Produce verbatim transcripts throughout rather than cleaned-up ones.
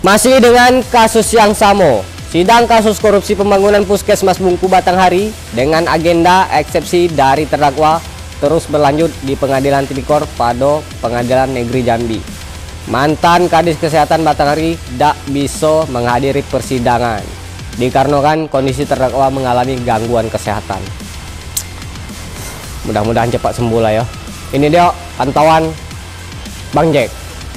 Masih dengan kasus yang sama, sidang kasus korupsi pembangunan Puskesmas Bungku Batanghari dengan agenda eksepsi dari terdakwa terus berlanjut di Pengadilan Tipikor pada Pengadilan Negeri Jambi. Mantan Kadis Kesehatan Batanghari tidak bisa menghadiri persidangan dikarenakan kondisi terdakwa mengalami gangguan kesehatan. Mudah-mudahan cepat sembuh lah ya. Ini dia pantauan Bang Jack.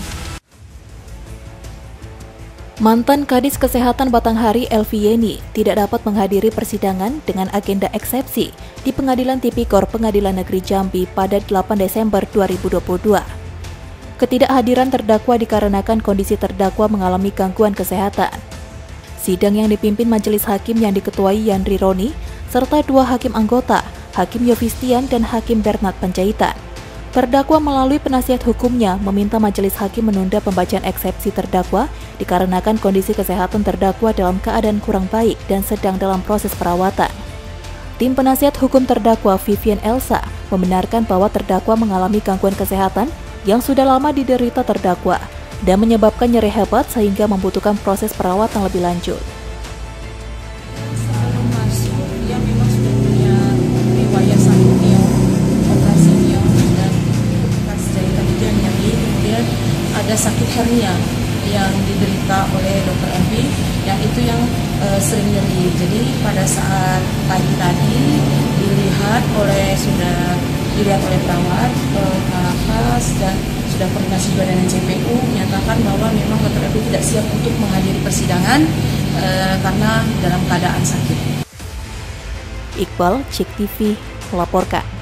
Mantan Kadis Kesehatan Batanghari Elvi Yeni tidak dapat menghadiri persidangan dengan agenda eksepsi di Pengadilan Tipikor Pengadilan Negeri Jambi pada delapan Desember dua ribu dua puluh dua. Ketidakhadiran terdakwa dikarenakan kondisi terdakwa mengalami gangguan kesehatan. Sidang yang dipimpin Majelis Hakim yang diketuai Yandri Roni serta dua hakim anggota, Hakim Yovistian dan Hakim Bernard Panjaitan. Terdakwa melalui penasihat hukumnya meminta majelis hakim menunda pembacaan eksepsi terdakwa dikarenakan kondisi kesehatan terdakwa dalam keadaan kurang baik dan sedang dalam proses perawatan. Tim penasihat hukum terdakwa Vivian Elsa membenarkan bahwa terdakwa mengalami gangguan kesehatan yang sudah lama diderita terdakwa dan menyebabkan nyeri hebat sehingga membutuhkan proses perawatan lebih lanjut. Ada sakit hernia yang diderita oleh dokter Elvi, yang itu yang e, sering nyeri. Jadi pada saat pagi tadi dilihat oleh sudah dilihat oleh perawat, e, nafas dan sudah koordinasi juga dengan C P U menyatakan bahwa memang dokter Elvi tidak siap untuk menghadiri persidangan e, karena dalam keadaan sakit. Iqbal, Cek T V, melaporkan.